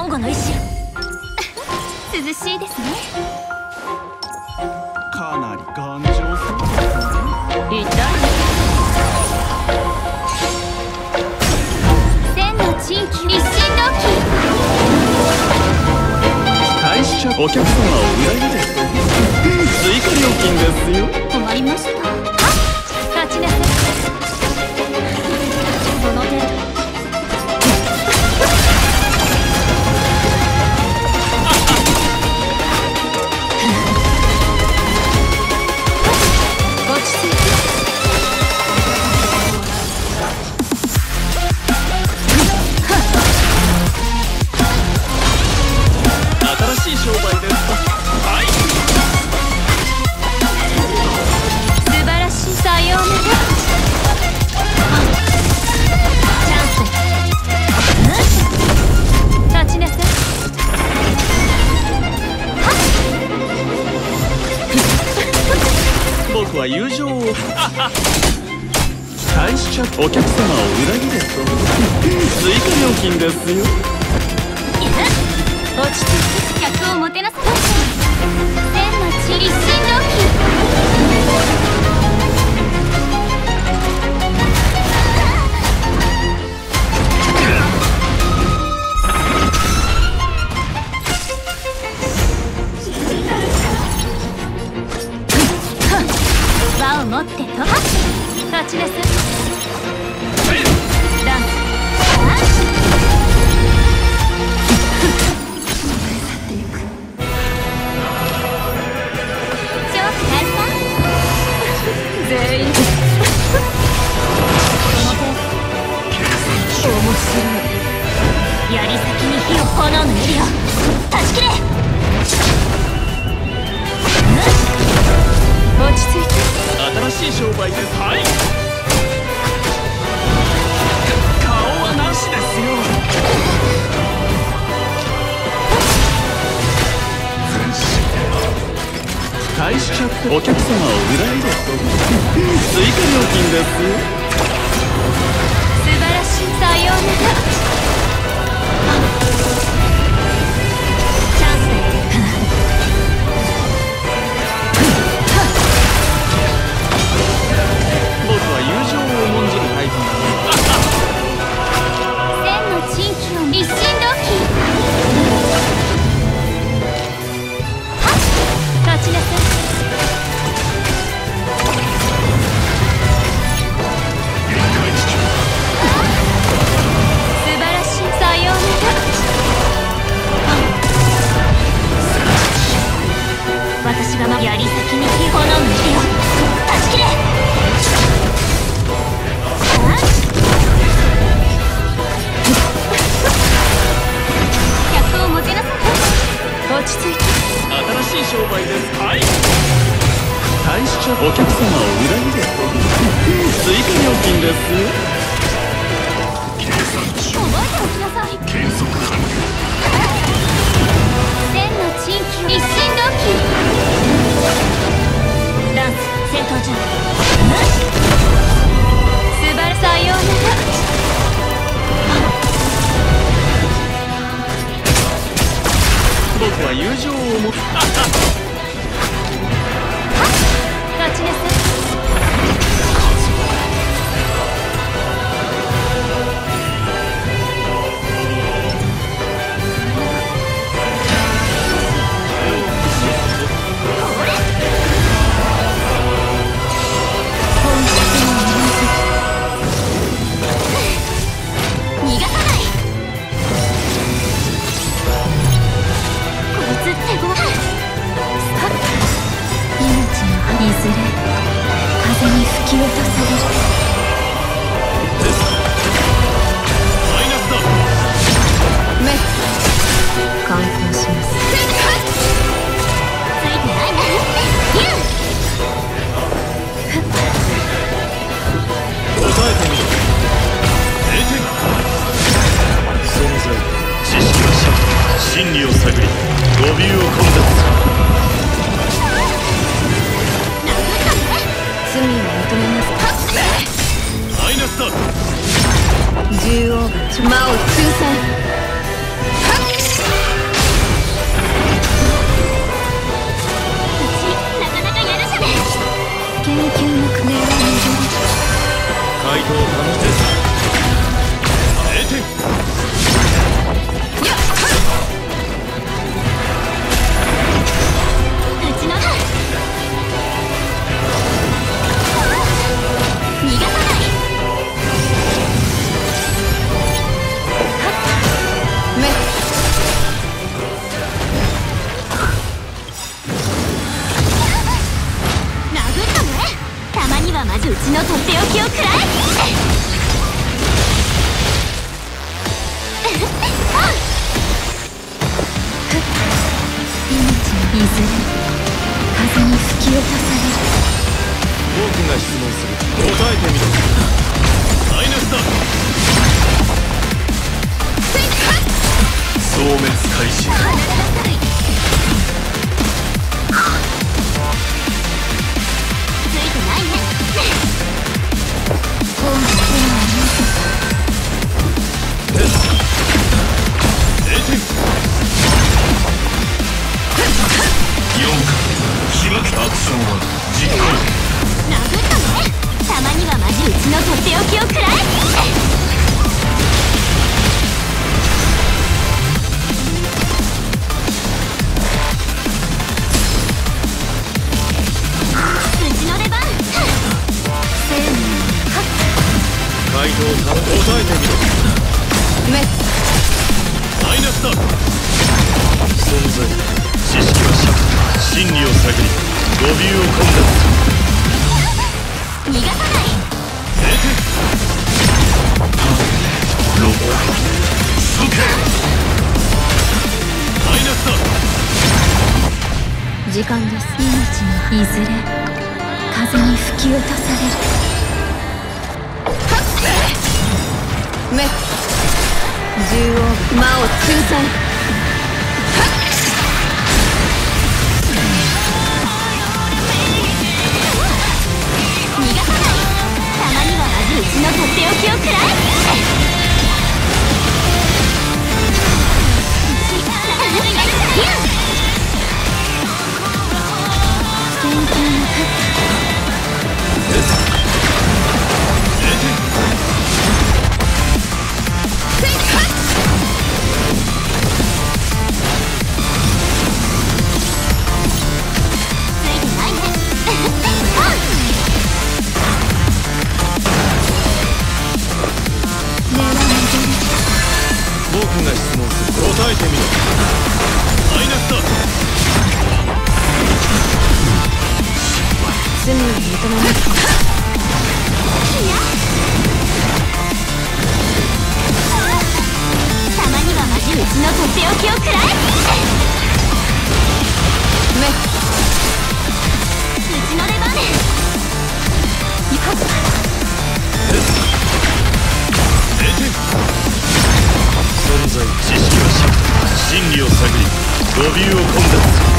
モンゴの意志涼しいですね。 かなり頑丈そう痛い。千の珍奇一心同期。 開始者お客様を裏切れ追加料金ですよ。 困りました。立ちなさい。その程度。 商売です。はい。 素晴らしい。さようなら。チャンス。立ちなさい。 僕は友情を開始者お客様を裏切れと追加料金ですよ。 落ち着いて客をもてなす。千の地一心同期。輪を持ってと立ちなさい。ダンス。全員面白い。槍先に火を炎の槍を断ち切れ。落ち着いて。 新しい商売です。はい。顔はなしですよ。開始者ってお客様を裏切れと追加料金ですよ。 素晴らしい。さようなら。チャンスだ。 僕は友情を重んじるタイプ千の珍奇を一心同期。立ちなさい。素晴らしい。さようなら。私が槍先に火炎の火を断ち切れ。客をもてなさい。落ち着いて。 新しい商売です。はい。開始者お客様を裏切れと追加料金ですよ。計算中。 覚えておきなさい。 計測完了。 千の珍奇一心同期。ダンス戦闘準備。素晴らしさようなら。 僕は友情を持つ。 立ちなさい。逃がさない。こいつってご命のいずれ風に吹き落とされる。 マイナスだ。 メッ完封します。ついてないな。 答えてみろ。0点。存在知識は真理を探り語尾を込んだ。 罪を認めます。 マイナスだ。 獣王が魔を封鎖。 回答を試して0点。 打ちのだ。逃がさない。目殴ったね。たまにはまずうちのとっておきをくらえ。命のいずれ風に吹き落とされる。 僕が質問する。答えてみろ。マイナスだ。消滅開始。 ついてないね。 0点。4か。開く。アクションは実行。 殴ったね。たまにはマジうちのとっておきをくらえ。うちの出番。 回答を答えてみろ。マイナスだ。存在知識は尺真理を探り語尾を込んだ。 逃がさない。 0点。6処刑。マイナスだ。 時間です。命のいずれ風に吹き落とされる。目縦横魔を仲裁。逃がさない。たまにはまずうちのとっておきをくらえ。 僕が質問する。答えてみろ。マイナスだ。 罪を認めます。たまにはマジうちのとっておきをくらえ。うちの出番。 0点。存在知識は尺真理を探り語尾を込んだ。